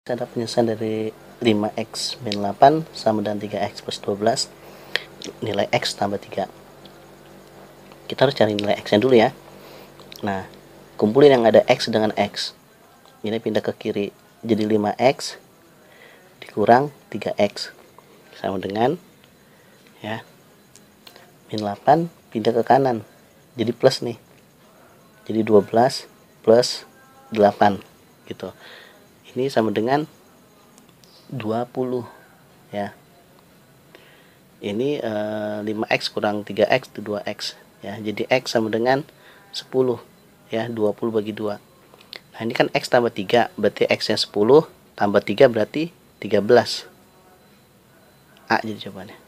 Ada penyelesaian dari 5x min 8 sama dengan 3x plus 12, nilai x tambah 3. Kita harus cari nilai x nya dulu ya. Nah, kumpulin yang ada x dengan x. Ini pindah ke kiri, jadi 5x dikurang 3x sama dengan ya min 8 pindah ke kanan, jadi plus nih, jadi 12 plus 8 gitu. Ini sama dengan 20 ya. Ini 5x kurang 3x itu 2x ya. Jadi x sama dengan 10 ya, 20 bagi 2. Nah, ini kan x tambah 3, berarti x nya 10 tambah 3 berarti 13. A jadi jawabannya.